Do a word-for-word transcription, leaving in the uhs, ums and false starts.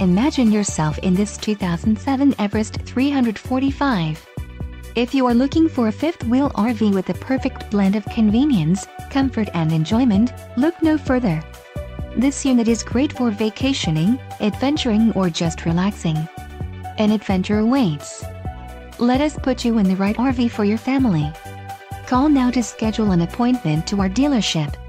Imagine yourself in this two thousand seven Everest three forty-five. If you are looking for a fifth-wheel R V with the perfect blend of convenience, comfort and enjoyment, look no further. This unit is great for vacationing, adventuring or just relaxing. An adventure awaits. Let us put you in the right R V for your family. Call now to schedule an appointment to our dealership.